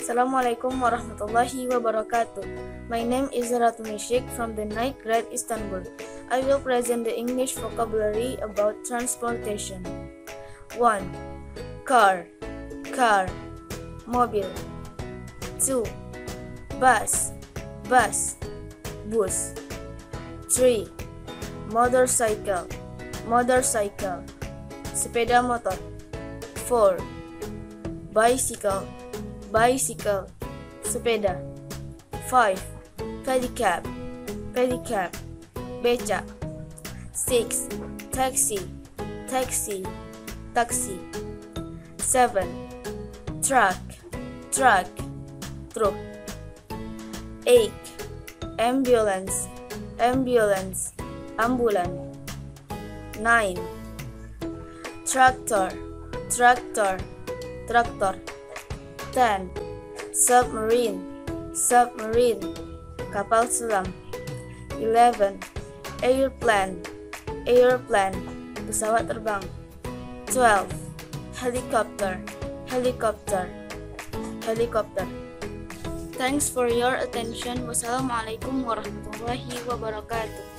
Assalamualaikum warahmatullahi wabarakatuh. My name is Ratuni Sheikh from the 9th grade Istanbul. I will present the English vocabulary about transportation. 1. Car, car, mobil. 2. Bus, bus, bus. 3. Motorcycle, motorcycle, sepeda motor. 4. Bicycle, bicycle, sepeda. 5. Pedicab, pedicab, becak. 6. Taxi, taxi, taxi. 7. Truck, truck, truk. 8. Ambulance, ambulance, ambulan. 9. Tractor, tractor, traktor. 10. Submarine, submarine, kapal selam. 11. Airplane, airplane, pesawat terbang. 12. Helicopter, helicopter, helicopter. Thanks for your attention. Wassalamualaikum warahmatullahi wabarakatuh.